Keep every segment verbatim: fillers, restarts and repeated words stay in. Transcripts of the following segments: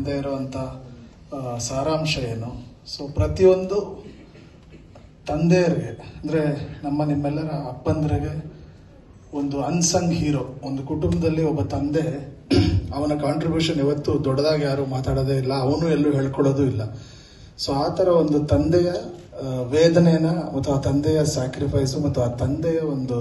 ಹಿಂದೆ ಇರುವಂತ ಸಾರಾಂಶ ಏನು. ಸೊ ಪ್ರತಿಯೊಂದು ತಂದೆಯರಿಗೆ ಅಂದ್ರೆ ನಮ್ಮ ನಿಮ್ಮೆಲ್ಲರ ಅಪ್ಪಂದ್ರಿಗೆ ಒಂದು ಅನ್ಸಂಗ್ ಹೀರೋ. ಒಂದು ಕುಟುಂಬದಲ್ಲಿ ಒಬ್ಬ ತಂದೆ, ಅವನ ಕಾಂಟ್ರಿಬ್ಯೂಷನ್ ಇವತ್ತು ದೊಡ್ಡದಾಗಿ ಯಾರು ಮಾತಾಡೋದೇ ಇಲ್ಲ, ಅವನು ಎಲ್ಲೂ ಹೇಳ್ಕೊಳ್ಳೋದು ಇಲ್ಲ. ಸೊ ಆ ತರ ಒಂದು ತಂದೆಯ ವೇದನೆಯನ್ನ ಮತ್ತು ಆ ತಂದೆಯ ಸ್ಯಾಕ್ರಿಫೈಸ್ ಮತ್ತು ಆ ತಂದೆಯ ಒಂದು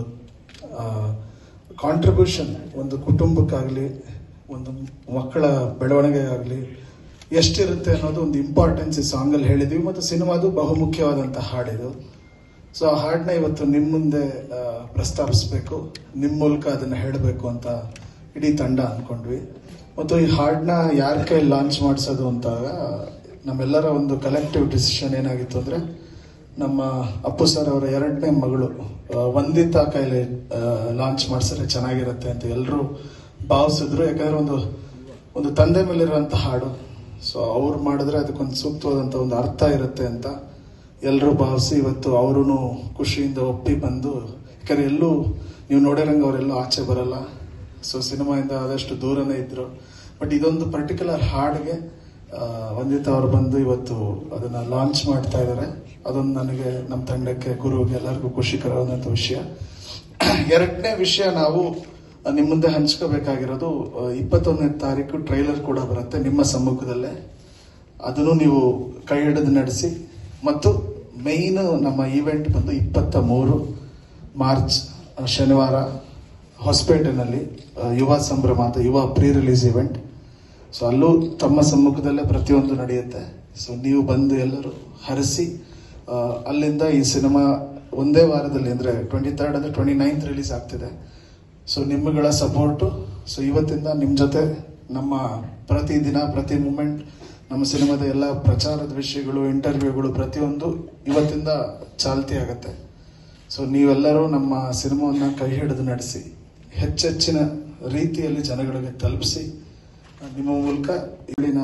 ಕಾಂಟ್ರಿಬ್ಯೂಷನ್ ಒಂದು ಕುಟುಂಬಕ್ಕಾಗ್ಲಿ ಒಂದು ಮಕ್ಕಳ ಬೆಳವಣಿಗೆ ಆಗಲಿ ಎಷ್ಟಿರುತ್ತೆ ಅನ್ನೋದು ಒಂದು ಇಂಪಾರ್ಟೆನ್ಸ್ ಈ ಸಾಂಗ್ ಅಲ್ಲಿ ಹೇಳಿದೀವಿ. ಮತ್ತು ಸಿನಿಮಾದು ಬಹುಮುಖ್ಯವಾದಂತಹ ಹಾಡಿದು. ಸೊ ಆ ಹಾಡನ್ನ ಇವತ್ತು ನಿಮ್ಮ ಮುಂದೆ ಪ್ರಸ್ತಾಪಿಸ್ಬೇಕು, ನಿಮ್ಮ ಮೂಲಕ ಅದನ್ನ ಹೇಳಬೇಕು ಅಂತ ಇಡೀ ತಂಡ ಅನ್ಕೊಂಡ್ವಿ. ಮತ್ತು ಈ ಹಾಡನ್ನ ಯಾರ ಕೈ ಲಾಂಚ್ ಮಾಡಿಸೋದು ಅಂತಾಗ ನಮ್ಮೆಲ್ಲರ ಒಂದು ಕಲೆಕ್ಟಿವ್ ಡಿಸಿಷನ್ ಏನಾಗಿತ್ತು ಅಂದ್ರೆ, ನಮ್ಮ ಅಪ್ಪು ಸರ್ ಅವರ ಎರಡನೇ ಮಗಳು ವಂದಿತಾ ಕೈಲಿ ಲಾಂಚ್ ಮಾಡಿಸಿದ್ರೆ ಚೆನ್ನಾಗಿರುತ್ತೆ ಅಂತ ಎಲ್ಲರೂ ಭಾವಿಸಿದ್ರು. ಯಾಕಂದ್ರೆ ಒಂದು ಒಂದು ತಂದೆ ಮೇಲಿರುವಂತ ಹಾಡು, ಸೊ ಅವ್ರು ಮಾಡಿದ್ರೆ ಅದಕ್ಕೊಂದು ಸೂಕ್ತವಾದಂತ ಒಂದು ಅರ್ಥ ಇರುತ್ತೆ ಅಂತ ಎಲ್ಲರೂ ಭಾವಿಸಿ ಇವತ್ತು ಅವರು ಖುಷಿಯಿಂದ ಒಪ್ಪಿ ಬಂದು, ಯಾಕಂದ್ರೆ ಎಲ್ಲೂ ನೀವು ನೋಡಿರಂಗ ಅವರೆಲ್ಲೂ ಆಚೆ ಬರಲ್ಲ, ಸೊ ಸಿನಿಮಾಯಿಂದ ಆದಷ್ಟು ದೂರನೇ ಇದ್ರು. ಬಟ್ ಇದೊಂದು ಪರ್ಟಿಕ್ಯುಲರ್ ಹಾಡ್ಗೆ ವಂದಿತಾ ಅವ್ರು ಬಂದು ಇವತ್ತು ಅದನ್ನ ಲಾಂಚ್ ಮಾಡ್ತಾ ಇದ್ದಾರೆ. ಅದೊಂದು ನನಗೆ, ನಮ್ಮ ತಂಡಕ್ಕೆ, ಗುರುವಿಗೆ ಎಲ್ಲರಿಗೂ ಖುಷಿಕರವಾದಂತ ವಿಷಯ. ಎರಡನೇ ವಿಷಯ, ನಾವು ನಿಮ್ಮ ಮುಂದೆ ಹಂಚ್ಕೋಬೇಕಾಗಿರೋದು, ಇಪ್ಪತ್ತೊಂದನೇ ತಾರೀಕು ಟ್ರೈಲರ್ ಕೂಡ ಬರುತ್ತೆ ನಿಮ್ಮ ಸಮ್ಮುಖದಲ್ಲೇ. ಅದನ್ನು ನೀವು ಕೈ ಹಿಡಿದು ನಡೆಸಿ. ಮತ್ತು ಮೇಯ್ನ್ ನಮ್ಮ ಈವೆಂಟ್ ಬಂದು ಇಪ್ಪತ್ತ ಮೂರು ಮಾರ್ಚ್ ಶನಿವಾರ ಹೊಸಪೇಟೆನಲ್ಲಿ ಯುವ ಸಂಭ್ರಮ ಅಂತ ಯುವ ಪ್ರೀ ರಿಲೀಸ್ ಇವೆಂಟ್. ಸೊ ಅಲ್ಲೂ ತಮ್ಮ ಸಮ್ಮುಖದಲ್ಲೇ ಪ್ರತಿಯೊಂದು ನಡೆಯುತ್ತೆ. ಸೊ ನೀವು ಬಂದು ಎಲ್ಲರೂ ಹರಿಸಿ, ಅಲ್ಲಿಂದ ಈ ಸಿನಿಮಾ ಒಂದೇ ವಾರದಲ್ಲಿ ಅಂದ್ರೆ ಟ್ವೆಂಟಿ ಥರ್ಡ್ ಅಂದ್ರೆ ಟ್ವೆಂಟಿ ನೈನ್ತ್ ರಿಲೀಸ್ ಆಗ್ತಿದೆ. ಸೊ ನಿಮ್ಮಗಳ ಸಪೋರ್ಟು, ಸೊ ಇವತ್ತಿಂದ ನಿಮ್ಮ ಜೊತೆ ನಮ್ಮ ಪ್ರತಿ ದಿನ ಪ್ರತಿ ಮೂಮೆಂಟ್, ನಮ್ಮ ಸಿನಿಮಾದ ಎಲ್ಲ ಪ್ರಚಾರದ ವಿಷಯಗಳು, ಇಂಟರ್ವ್ಯೂಗಳು ಪ್ರತಿಯೊಂದು ಇವತ್ತಿಂದ ಚಾಲ್ತಿ ಆಗತ್ತೆ. ಸೊ ನೀವೆಲ್ಲರೂ ನಮ್ಮ ಸಿನಿಮಾವನ್ನ ಕೈ ಹಿಡಿದು ನಡೆಸಿ ಹೆಚ್ಚೆಚ್ಚಿನ ರೀತಿಯಲ್ಲಿ ಜನಗಳಿಗೆ ತಲುಪಿಸಿ, ನಿಮ್ಮ ಮೂಲಕ ಇಲ್ಲಿನ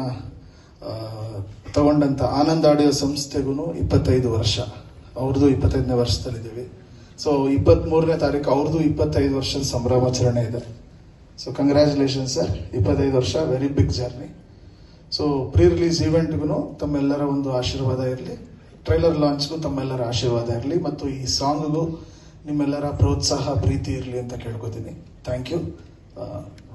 ತಗೊಂಡಂತ ಆನಂದ್ ಆಡಿಯೋ ಸಂಸ್ಥೆಗೂ ಇಪ್ಪತ್ತೈದು ವರ್ಷ, ಅವ್ರದ್ದು ಇಪ್ಪತ್ತೈದನೇ ವರ್ಷದಲ್ಲಿದ್ದೀವಿ. ಸೊ ಇಪ್ಪತ್ತ್ ಮೂರನೇ ತಾರೀಕು ಅವ್ರದ್ದು ಇಪ್ಪತ್ತೈದು ವರ್ಷದ ಸಂಭ್ರಮಾಚರಣೆ ಇದೆ. ಸೊ ಕಂಗ್ರ್ಯಾಚುಲೇಷನ್ ಸರ್, ಇಪ್ಪತ್ತೈದು ವರ್ಷ, very big journey. So pre release ಇವೆಂಟ್ಗೂ ತಮ್ಮೆಲ್ಲರ ಒಂದು ಆಶೀರ್ವಾದ ಇರಲಿ, ಟ್ರೈಲರ್ ಲಾಂಚ್ಗೂ ತಮ್ಮೆಲ್ಲರ ಆಶೀರ್ವಾದ ಇರಲಿ, ಮತ್ತು ಈ ಸಾಂಗ್ಗೂ ನಿಮ್ಮೆಲ್ಲರ ಪ್ರೋತ್ಸಾಹ ಪ್ರೀತಿ ಇರಲಿ ಅಂತ ಕೇಳ್ಕೊತೀನಿ. Thank you.